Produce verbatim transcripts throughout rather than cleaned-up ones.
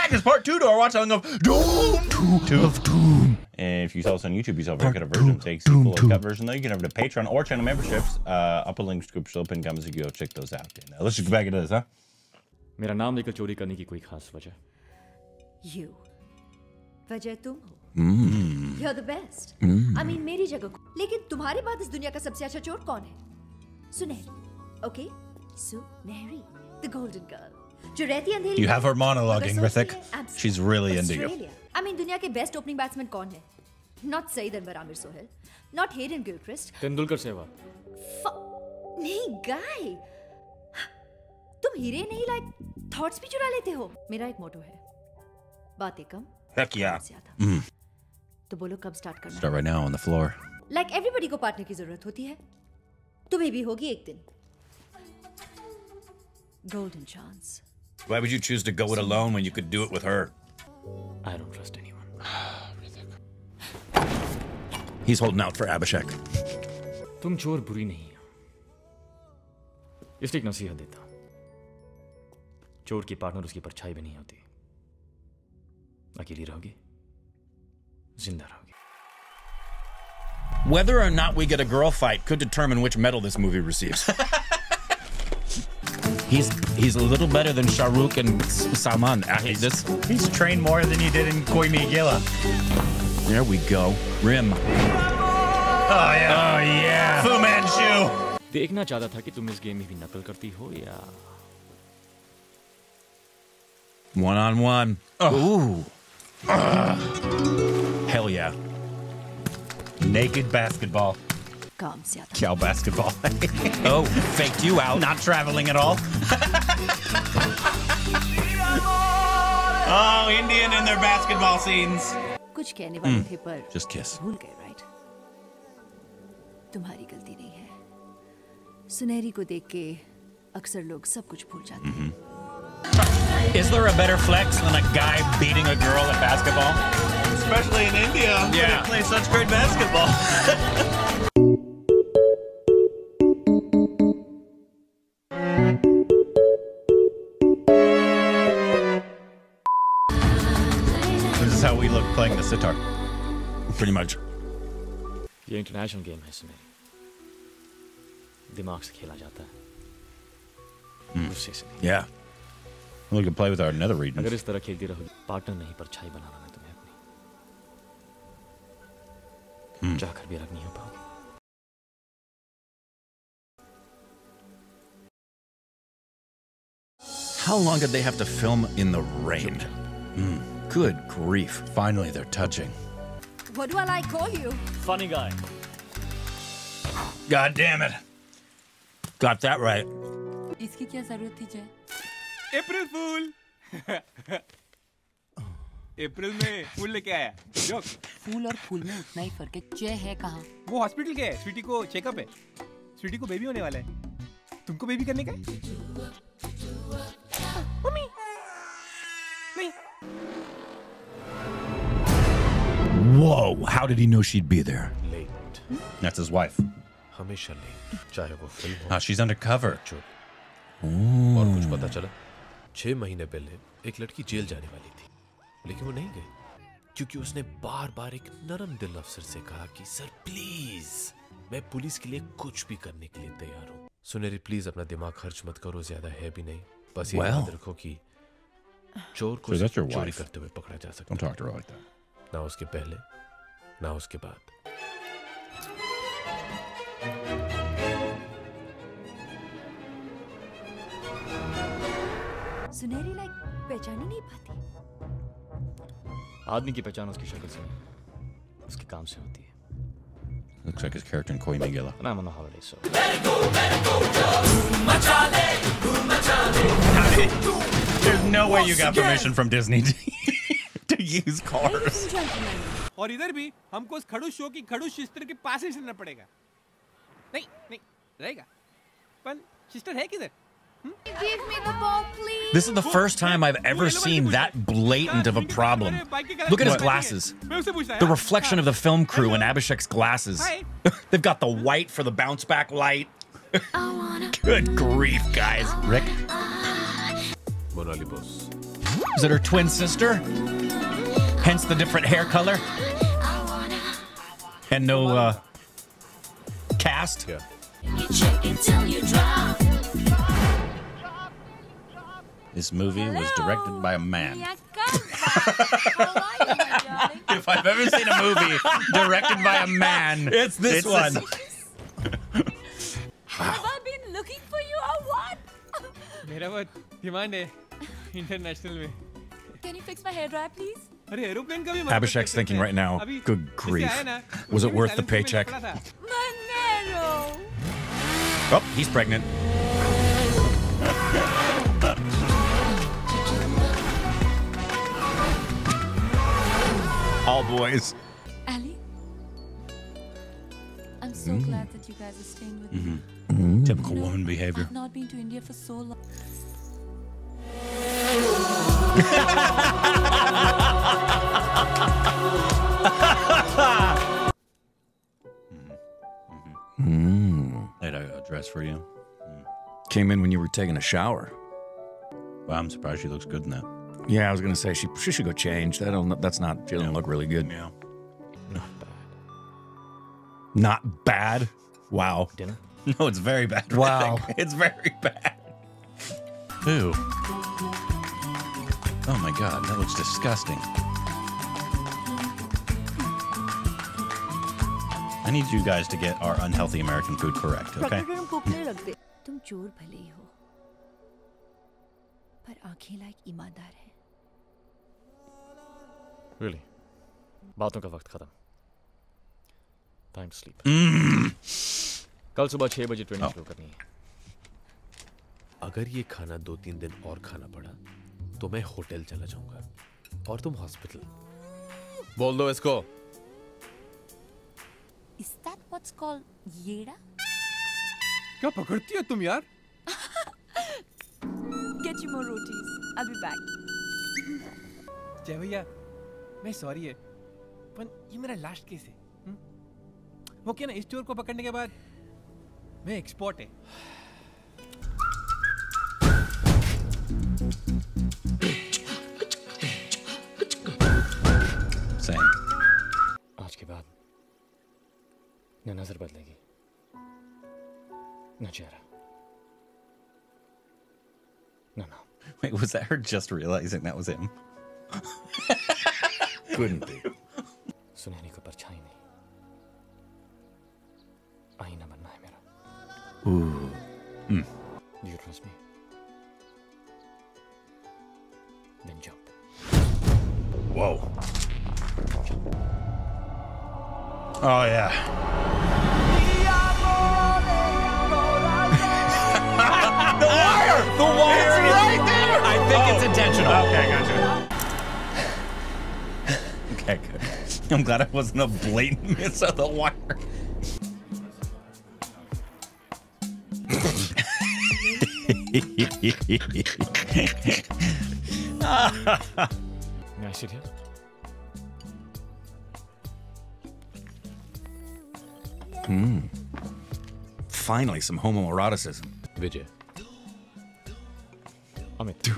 back as part two to our watch along of Doom two of Doom. And if you saw us on YouTube, you saw a very cut version. Takes the full cut version though. You can have the Patreon or channel memberships. Uh, upper link description open comments if you go check those out. Now let's just get back into this, huh? मेरा नाम लेकर चोरी करने की कोई खास वजह? You. वजह तुम हो. Mm. You're the best. Mm. I mean मेरी जगह. लेकिन तुम्हारे बाद इस दुनिया का सबसे अच्छा चोर कौन है? सुनहरी. Okay? Sunehri, the golden girl. जो रहती अंधेरी. You have her monologuing, Rithik. She's really into you. I mean दुनिया के best opening batsman कौन है? Not Saeed Anwar Amir Sohail. Not Hayden Gilchrist. Tendulkar Sehwag. नहीं guy. तुम हीरे नहीं लाइक थॉट्स भी चुरा लेते हो. मेरा एक मोटो है. बातें कम. Heck yeah. Mm. तो बोलो कब स्टार्ट करना? Start right now on the floor. Like everybody को पार्टनर की जरूरत होती है. तुम्हें भी होगी एक दिन. Golden chance. Why would you choose to go it alone when you could do it with her? I don't trust anyone. He's holding out for Abhishek. तुम चोर बुरी नहीं हो. इसलिए एक नसीहत देता हूं. चोर की पार्टनर उसकी परछाई भी नहीं होती. अकेली रहोगी, जिंदा रहोगी. Whether or not we get a girl fight could determine which medal this movie receives. he's he's a little better than Shah Rukh and Salman. He's, this. He's trained more than you did in Koi Mi Gila. There we go. Rim. Oh yeah. Oh yeah. Fu Manchu. देखना चाहता था कि तुम इस game में भी नकल करती हो या one on one. Oh. Ooh. Uh. Hell yeah. Naked basketball. काम से आता. Cow basketball. Oh, faked you out. Not traveling at all. Oh, Indian in their basketball scenes. कुछ कहने वाले थे पर Just kiss. भूल गए, right? तुम्हारी गलती नहीं है. सुनहरी को देख के अक्सर लोग सब कुछ भूल जाते हैं. Is there a better flex than a guy beating a girl at basketball? Especially in India, yeah. where they play such great basketball. This is how we look playing the sitar. Pretty much. ये international game है इसमें दिमाग से खेला जाता है. गुस्से से नहीं. Yeah. We can play with our nether regions. अगर इस तरह खेलती रहोगी, पार्टनर नहीं परछाई बनाना मैं तुम्हें अपनी. चाहकर भी अलग नहीं हो पाओगे. How long did they have to film in the rain? Mm. Good grief. Finally, they're touching. What do I like call you? Funny guy. God damn it. Got that right. इसकी क्या जरूरत थी जय? April Fool. अप्रैल में फूल लेके आया. Joke. फूल और फूल में उतना ही फर्क है. जय है कहाँ? वो हॉस्पिटल के है. स्वीटी को चेकअप है. स्वीटी को बेबी होने वाला है. तुमको बेबी करने का है? मम्मी. नहीं. Whoa! How did he know she'd be there? Late. That's his wife. हमेशा late. चाहे वो फिल्म हो. Ah, she's undercover. और कुछ पता चला. छह महीने पहले एक लड़की जेल जाने वाली थी, लेकिन वो नहीं गई क्योंकि उसने बार बार एक नरम दिल अफसर से कहा कि सर प्लीज मैं पुलिस के लिए कुछ भी करने के लिए तैयार हूँ. सुनहरी प्लीज अपना दिमाग खर्च मत करो, ज्यादा है भी नहीं. बस ये याद रखो कि चोर को So that's your चोरी wife. करते हुए पकड़ा जा सकता Don't talk to her like that. ना उसके पहले ना उसके बाद. सुनहरी लाइक पहचान ही नहीं पाती. आदमी की पहचान उसकी शक्ल से नहीं, उसके काम से होती है. Looks like his character in Koi Mi Gila. And I'm on a holiday, so. There's no way you got permission from Disney to, to use cars. और इधर भी हमको उस खड़ूस शो की खड़ूस सिस्टर के पास ही चलना पड़ेगा. नहीं नहीं रहेगा. पर सिस्टर है किधर? Give me the ball, please. This is the first time I've ever seen that blatant of a problem. Look at his glasses. The reflection of the film crew in Abhishek's glasses. They've got the white for the bounce back light. Good grief, guys. Rick? Monali boss. Is it her twin sister? Hence the different hair color? And no uh, cast? Yeah. This movie was directed by a man. If I've ever seen a movie directed by a man, it's this It's one. this- Have I been looking for you or what? मेरा वो demand है international में. Can you fix my hair dryer, please? अरे aeroplane का भी Abhishek's thinking right now, अभी good इससे grief. आया ना, Was it उसमें worth the silence में paycheck? पड़ा था. Monero! Oh, he's pregnant. All boys. Ali? I'm so glad that you guys are staying with me. Typical woman behavior. I've not been to India for so long. I got a dress for you. Came in when you were taking a shower. Well, I'm surprised she looks good in that. Yeah, I was gonna say she she should go change. That don't that's not she doesn't look really good. Yeah. Not bad. Wow. Dinner? No, it's very bad. Wow. Rick. It's very bad. Ew. Oh my god, that looks disgusting. I need you guys to get our unhealthy American food correct, okay? तुम चोर भले ही हो, पर आंखें लायक ईमानदार हैं. Really? बातों का वक्त खत्म. Time to sleep. कल सुबह छह बजे ट्रेनिंग शुरू करनी है. अगर ये खाना दो तीन दिन और खाना पड़ा तो मैं होटल चला जाऊंगा और तुम हॉस्पिटल. बोल दो इसको. Is that what's called yeda? क्या पकड़ती हो तुम यार? Get you more rotis. I'll be back. जय भैया, मैं सॉरी है, पर ये मेरा लास्ट केस है. हुँ? वो क्या ना, इस चोर को पकड़ने के बाद मैं एक्सपोर्ट है. Same. आज के बाद न नजर बदलेगी, न चेहरा, न नाम. Wait, was that her just realizing that was him? Couldn't be. सुनहरी को परछाई नहीं, आईना बनना है मेरा. Ooh. Do you trust me? Then jump. Whoa. Oh yeah. The wire! The wire is right there! I think it's intentional. Okay, I got you. Okay, good. I'm glad it wasn't a blatant miss of the wire. May I sit here? Finally, some homoeroticism. Vijay. Amit.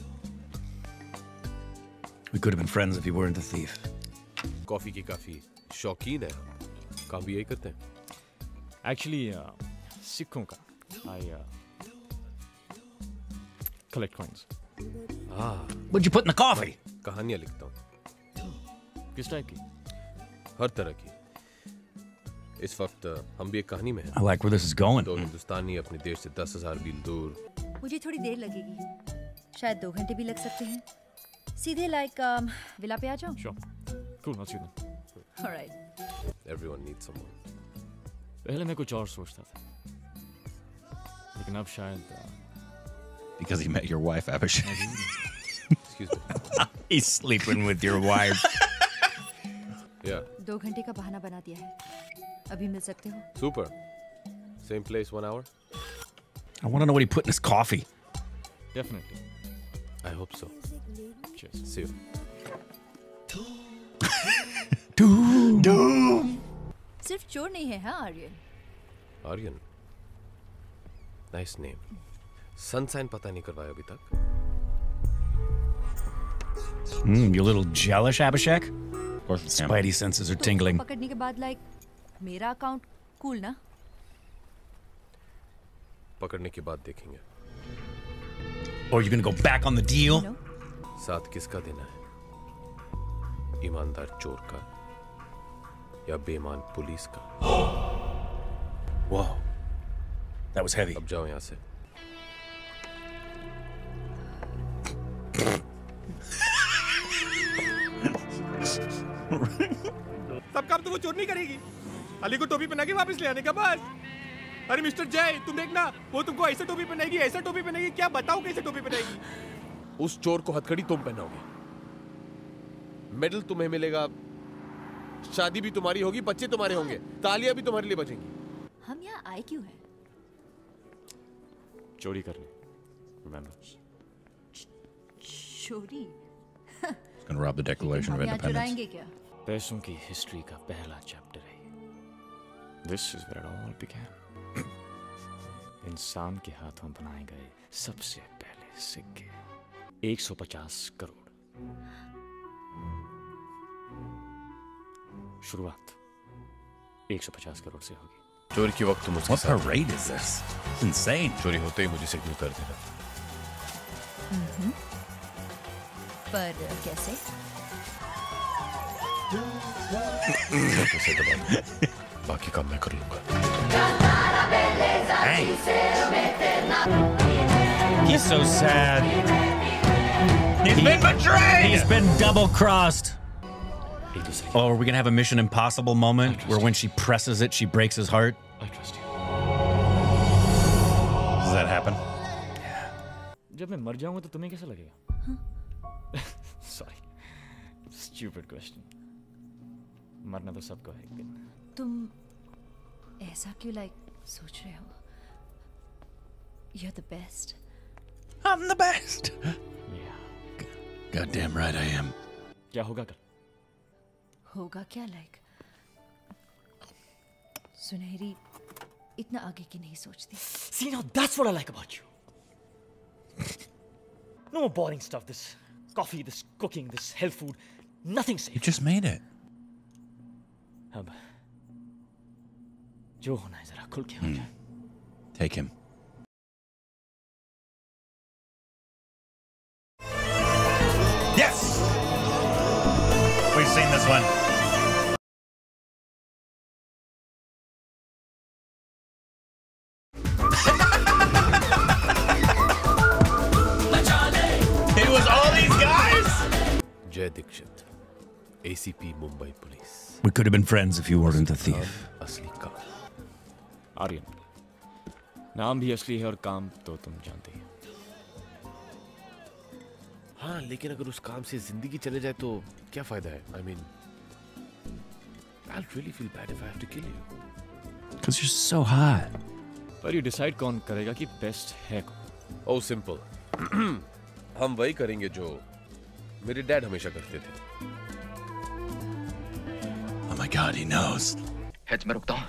We could have been friends if you weren't a thief. Coffee की काफी शौकीन है. काम भी यही करते हैं. Actually, uh, सिक्कों का. I uh, collect coins. हाँ, What'd you put in the coffee? कहानियां लिखता हूँ. किस टाइप की? हर तरह की. इस वक्त हम भी एक कहानी में हैं. I like where this is going. दो हिंदुस्तानी अपने देश से दस हजार मील दूर. मुझे थोड़ी देर लगेगी, शायद दो घंटे भी लग सकते हैं. सीधे लाइक विला पे आ जाऊं? Sure. Cool, I'll see you then. Alright. Everyone needs someone. पहले मैं कुछ और सोचता था, लेकिन अब शायद uh, Because he met your wife, Abhishek. Excuse me. He's sleeping with your wife. Yeah. दो घंटे का बहाना बना दिया है. अभी मिल सकते हो? Super. Same place, one hour. I want to know what he put in his coffee. definitely. I hope so. Cheers. See you. Doom. Doom. सिर्फ चोर नहीं है, हाँ Aryan? Aryan. Nice name. Sun sign पता नहीं करवाया अभी तक. Mm, you little jealous, Abhishek? Of course, we can. Spidey senses are tingling. पकड़ने के बाद लाइक मेरा अकाउंट कूल ना? पकड़ने के बाद देखेंगे। Or you gonna go back on the deal? No. साथ किसका देना है? ईमानदार चोर का या बेईमान पुलिस का? Whoa, that was heavy. अब जाओ यहाँ से। सब काम तो वो चोर नहीं करेगी। अली को टोपी पहना के वापस ले आने का बस। अरे मिस्टर जय, तुम देखना, वो तुमको ऐसा टोपी पहनाएगी, ऐसा टोपी पहनाएगी, क्या बताओ कैसे टोपी पहनाएगी? उस चोर को हथकड़ी तुम पहनाओगे, मेडल तुम्हें मिलेगा, शादी भी तुम्हारी होगी, बच्चे तुम्हारे होंगे, तालियां भी तुम्हारे लिए बजेंगी। हम यहाँ आए क्यों हैं? चोरी करने, remember? चोरी? Gonna rob the Declaration of हम यहाँ Independence. चुराएंगे क्या? पैसों की हिस्ट्री का पहला चैप्टर है। This is where it all began. इंसान के हाथों बनाए गए सबसे पहले सिक्के एक सौ पचास करोड़। शुरुआत एक सौ पचास करोड़ से होगी। चोरी के वक्त तुम उसके What साथ parade is this? It's insane. चोरी होते ही मुझे सिग्नल कर देना। पर कैसे? कैसे दबा दो, बाकी काम मैं कर लूंगा। Hey. He's so sad. He's been betrayed! He's been double crossed. एक दूसरे Oh, are we gonna have a Mission Impossible moment where when she presses it, she breaks his heart? I trust you. Does that happen? जब मैं मर जाऊंगा तो तुम्हें कैसा लगेगा? Sorry, stupid question. मरना तो सबको है एक दिन। तुम ऐसा क्यों लाइक सोच रहे हो? You're the best. I'm the best. Yeah. Goddamn right I am. क्या होगा कल? होगा क्या लाइक? सुनहरी इतना आगे की नहीं सोचती। See, now that's what I like about you. No more boring stuff. This coffee, this cooking, this health food, nothing safe. You just made it. अब जो होना है जरा खुल के हो जाए। Take him. Yes! We've seen this one. It was all these guys? Jay Dixit, A C P Mumbai police. We could have been friends if you weren't a thief. असली काम। आर्यन, नाम भी असली है और काम तो तुम जानते ही। हाँ, लेकिन अगर उस काम से जिंदगी चले जाए तो क्या फायदा है? I mean, I'll really feel bad if I have to kill you. Because you're so hot. पर ये डिसाइड कौन करेगा कि बेस्ट है कौन? Oh, simple. हम वही करेंगे जो मेरे डैड हमेशा करते थे। Oh my god, he knows. Heads में रुकता हूँ।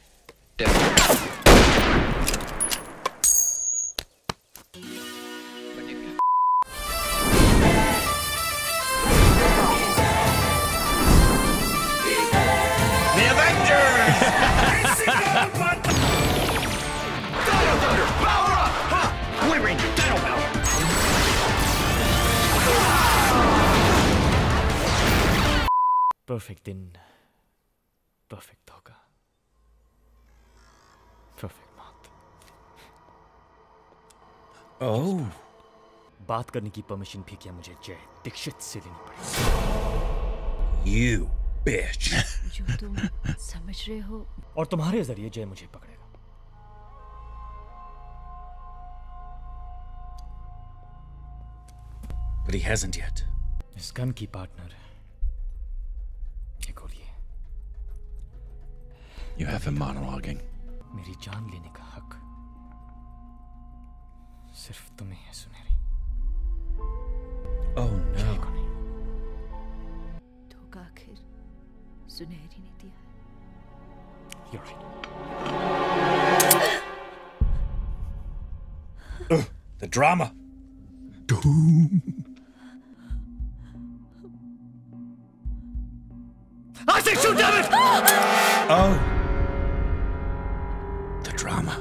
The Avengers! परफेक्ट दिन, परफेक्ट धोखा, परफेक्ट मौत। Oh. बात करने की परमिशन भी क्या मुझे जय दीक्षित से लेनी पड़ेगी? You bitch. जो तुम समझ रहे हो और तुम्हारे जरिए जय मुझे पकड़ेगा। But he hasn't yet. इस गन की पार्टनर ये गोली है। You have him monologuing. मेरी जान लेने का हक सिर्फ तुम्हें है सुनहरी। Oh जय को no. नहीं। धोखा आखिर सुनहरी ने दिया है। You're right. The drama. Doom. I say shoot, damn it! Oh. The drama.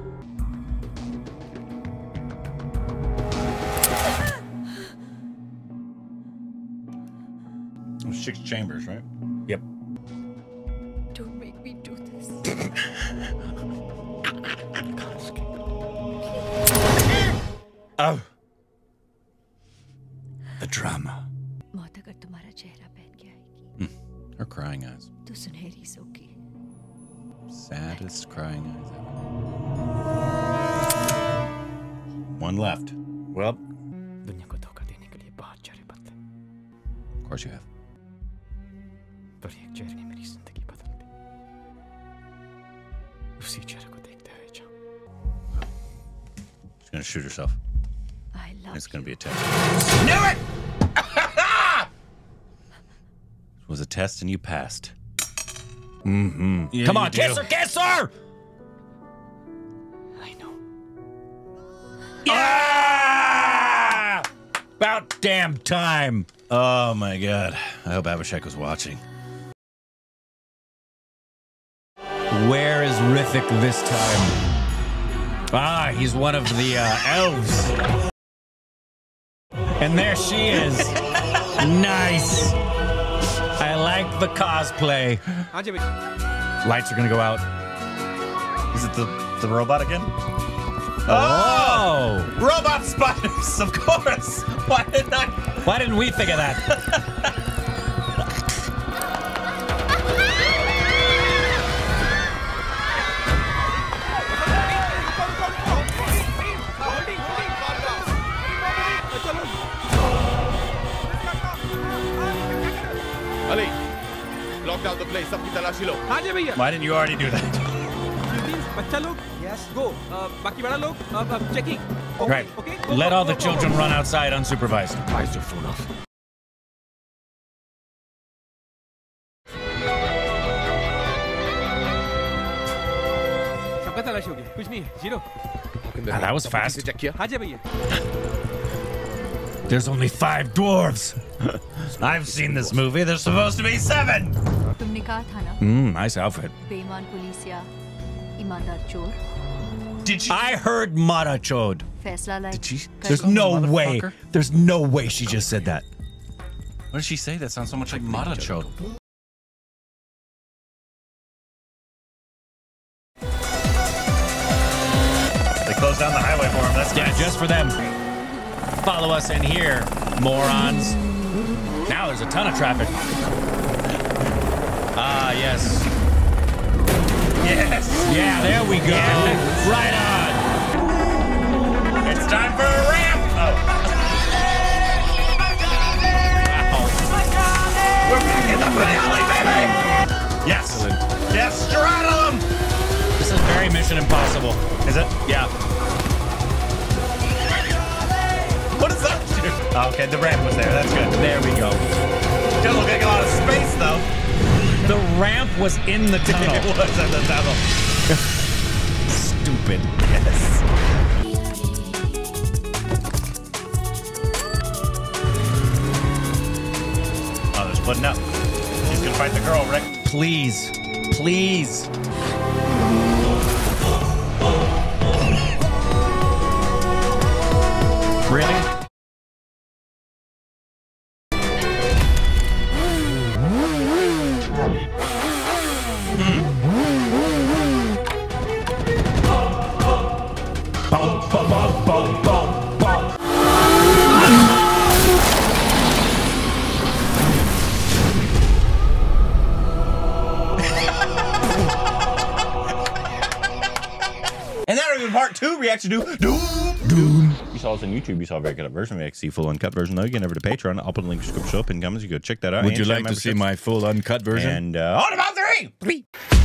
Six chambers, right? Yep. Don't make me do this. Oh. The drama. मौत अगर तुम्हारा चेहरा पहन के आएगी Her crying eyes. तो सुनहरी सोगी. Saddest crying eyes ever. One left. Well, दुनिया को धोखा देने के लिए बहुत सारे बदले, Of course you have. पर एक चेहरे ने मेरी जिंदगी बदल दी. उसी चेहरे को देखते हुए जाऊं. She's gonna shoot herself. I love It's gonna you. be a test. Knew it! It was a test and you passed. mm-hmm. Yeah, Come you on, do. kiss her, kiss her! I know. Yeah! About damn time. Oh my god. I hope Abhishek was watching. Where is Rithik this time? Ah, he's one of the uh, elves. And there she is. Nice. I like the cosplay. हाँ जी भाई. Lights are gonna go out. Is it the, the robot again? Oh! Robot spiders, of course! Why did I? Why didn't we think of that? Ali, lock down the place. सबकी तलाशी लो. हाँ जी भैया. Why didn't you already do that? बच्चा लोग. Yes. Go. Uh, बाकी बड़ा लोग. Uh, uh, checking. Okay. Right. Okay. Go, Let go, all go, the go. children run outside unsupervised. Why is your phone off? सबका तलाशी हो गया. कुछ नहीं है. Zero. Ah, that was fast. check किया. हाँ जी भैया. There's only five dwarves. I've seen this movie. There's supposed to be seven! तुमने कहा था ना Mm, nice outfit. बेईमान पुलिस या ईमानदार चोर. Did she? I heard Mara Chod. फैसला लाए. Did she? There's Call me no way. motherfucker? There's no way she just said that. What did she say? That sounds so much like Matacho. They closed down the highway for him. That's Yeah, nice. just for them. Follow us in here, morons. Now there's a ton of traffic. Ah, yes. Yes. Yeah, there we go. Yes. Right on. It's time for a ramp. Oh. We're back in the finale, baby. Yes. Yes, straddle him. This is very Mission Impossible. Is it? Yeah. What is that? Oh, okay, the ramp was there. That's good. There we go. Doesn't look like a lot of space, though. The ramp was in the tunnel. It was in the tunnel. Stupid. Yes. Oh, they're splitting up. He's gonna fight the girl, Rick. Please. Please. Really? Bum, bum, bum, bum, bum, bum. And that'll be part two reaction to Doom. Doom. You saw us on YouTube. You saw a very cut up version. We actually see full uncut version though. You can over to Patreon. I'll put a link in the description below. Pin comments. You go check that out. Would And you channel like to see memberships. my full uncut version? And uh, on about three. Three.